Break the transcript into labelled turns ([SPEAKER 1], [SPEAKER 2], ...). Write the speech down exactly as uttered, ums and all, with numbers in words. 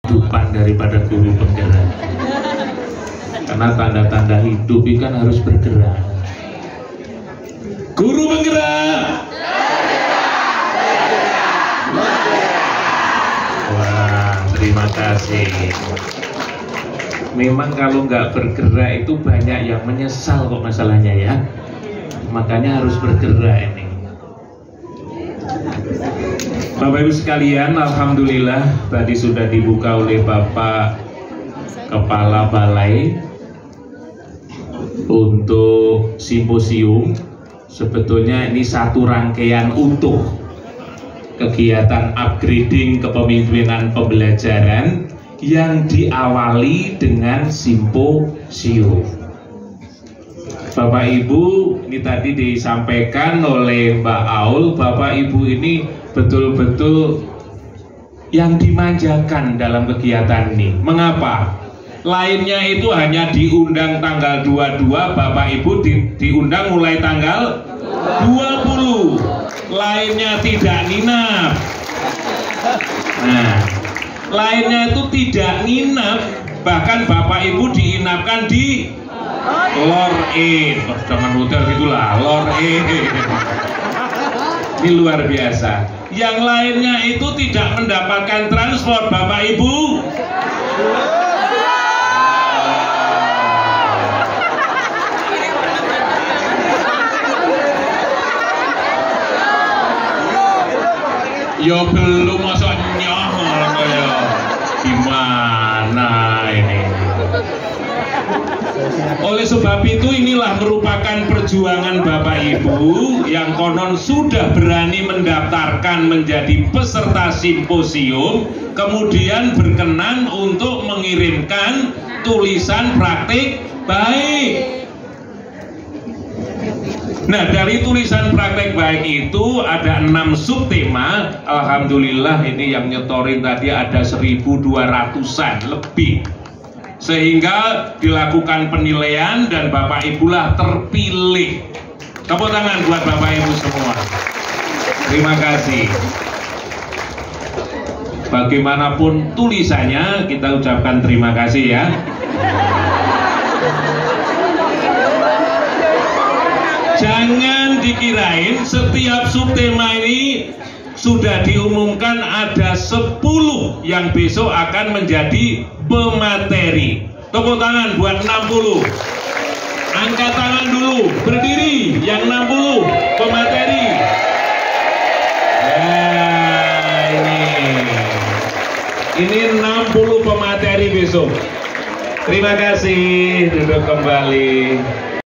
[SPEAKER 1] kehidupan daripada guru penggerak. Karena tanda-tanda hidup itu kan harus bergerak. Guru penggerak. Wah, terima kasih. Memang kalau nggak bergerak itu banyak yang menyesal kok masalahnya ya. Makanya harus bergerak ini. Bapak Ibu sekalian, alhamdulillah tadi sudah dibuka oleh Bapak Kepala Balai untuk simposium. Sebetulnya ini satu rangkaian utuh kegiatan upgrading kepemimpinan pembelajaran yang diawali dengan simposium. Bapak Ibu, ini tadi disampaikan oleh Mbak Aul, Bapak Ibu ini betul-betul yang dimanjakan dalam kegiatan ini. Mengapa? Lainnya itu hanya diundang tanggal dua puluh dua, Bapak Ibu di, diundang mulai tanggal dua puluh. Lainnya tidak nginap. Nah, lainnya itu tidak nginap, bahkan Bapak Ibu diinapkan di Lor E, oh, jangan hotel gitulah, Lor E. Ini luar biasa. Yang lainnya itu tidak mendapatkan transport, Bapak Ibu. Ya belum, masa nyahol ya. Gimana ini? Oleh sebab itu inilah merupakan perjuangan Bapak Ibu yang konon sudah berani mendaftarkan menjadi peserta simposium, kemudian berkenan untuk mengirimkan tulisan praktik baik. Nah, dari tulisan praktek baik itu ada enam subtema. Alhamdulillah ini yang nyetorin tadi ada seribu dua ratusan lebih. Sehingga dilakukan penilaian dan Bapak Ibulah terpilih. Tepuk tangan buat Bapak Ibu semua. Terima kasih. Bagaimanapun tulisannya, kita ucapkan terima kasih ya. Jangan dikirain setiap subtema ini sudah diumumkan ada sepuluh yang besok akan menjadi pemateri. Tepuk tangan buat enam puluh. Angkat tangan dulu, berdiri yang enam puluh pemateri. Nah, ini ini enam puluh pemateri besok. Terima kasih, duduk kembali.